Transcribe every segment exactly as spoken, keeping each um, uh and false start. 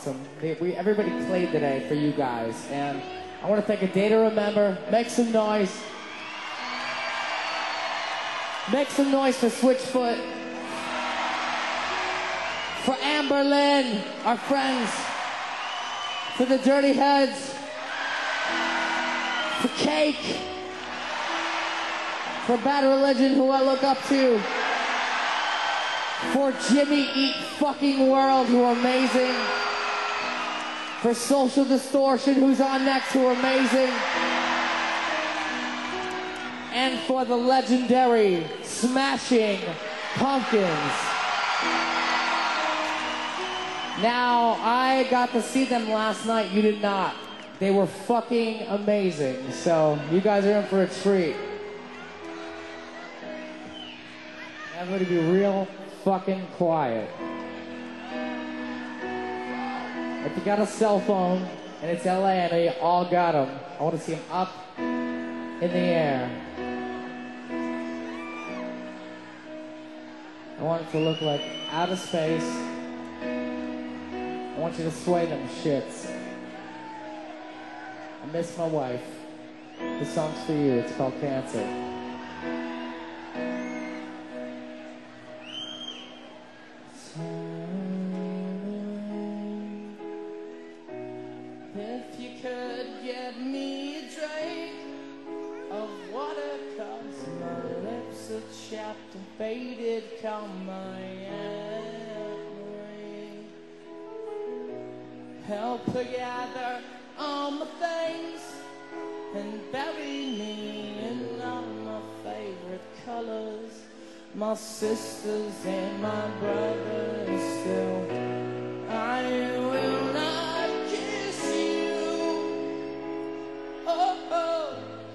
awesome. They, we, everybody played today for you guys, and I want to thank A Day to Remember. Make some noise. Make some noise for Switchfoot. For Amber Lynn, our friends. For the Dirty Heads. For Cake. For Bad Religion, who I look up to. For Jimmy Eat Fucking World, who are amazing. For Social Distortion, who's on next, who are amazing. And for the legendary Smashing Pumpkins. Now, I got to see them last night. You did not. They were fucking amazing. So, you guys are in for a treat. Everybody be real fucking quiet. If you got a cell phone and it's L A, I know you all got them. I want to see them up in the air. I want it to look like outer space. I want you to sway them shits. I miss my wife. This song's for you. It's called Cancer. If you could get me a drink of water, 'cause my lips are chapped and faded, come my memory. Help gather all my things and bury me in all my favorite colors. My sisters and my brothers still. I will not kiss you. Oh, oh.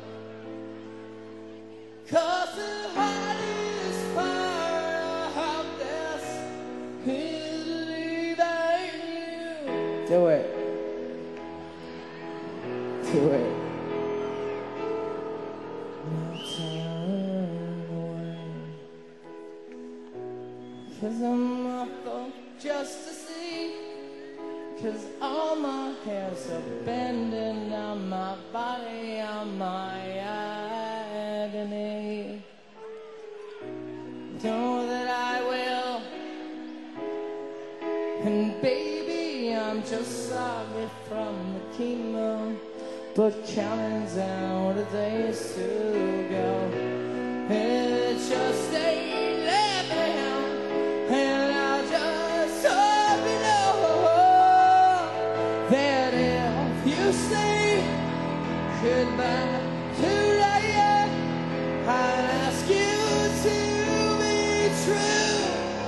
'Cause the hardest part of this is leaving you. Do it. Do it. Now turn away. 'Cause I'm up just to see. 'Cause all my hairs are bending on my body, on my agony. Know that I will. And baby, I'm just sorry from the chemo, but counting down the days to go. It's just eleven, and I just hope you know that if you say goodbye today, I'd ask you to be true.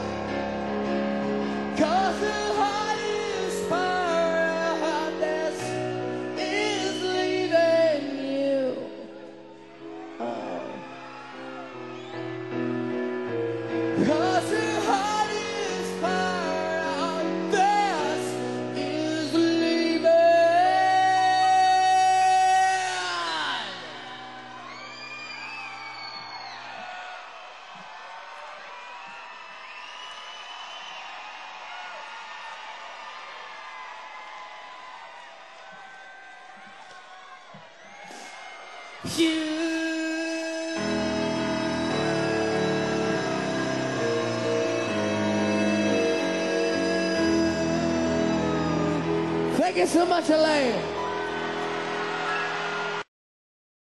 'Cause the hardest part of this is leaving you. Oh. 'Cause the hardest part of this is leaving. You. Thank you so much, Elaine.